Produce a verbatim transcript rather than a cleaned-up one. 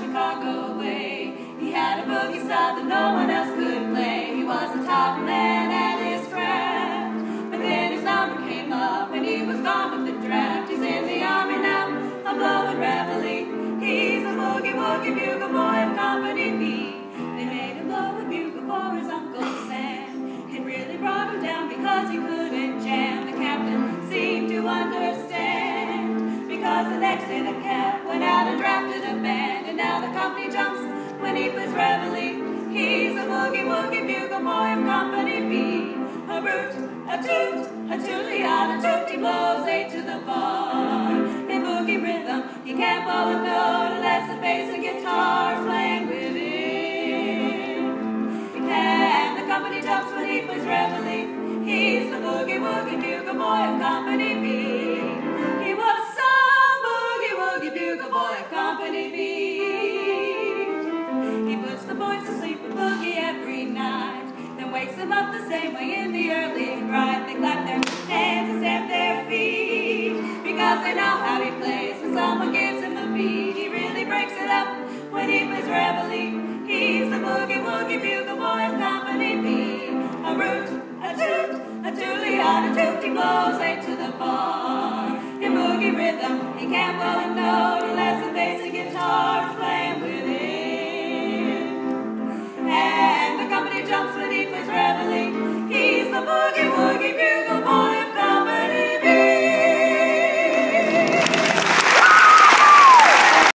Chicago way. He had a boogie style that no one else could play. He was a top man at his craft, but then his number came up and he was gone with the draft. He's in the army now, a blowing reveille. He's a boogie woogie bugle boy of Company B. They made him blow a bugle for his Uncle Sam. It really brought him down because he couldn't jam. The captain seemed to understand, because the next day the cap went out and drafted a band. And now the company jumps when he plays reveille. He's a boogie woogie bugle boy of Company B. A root, a toot, a tootly-odd, a toot, he blows eight to the bar. In boogie rhythm, he can't blow a note unless the bass and guitar's playing with him. And the company jumps when he plays reveille. He's the boogie woogie bugle boy of Company B. He was some boogie woogie bugle boy of Company B. He puts the boys to sleep with boogie every night, then wakes them up the same way in the early bright. They clap their hands and stamp their feet, because they know how he plays when someone gives him a beat. He really breaks it up when he plays reveille. He's the boogie woogie bugle boy of Company B. A root, a toot, a tootly-odd, a toot, he blows eight to the bar. In boogie rhythm, he can't blow a note unless the bass and guitar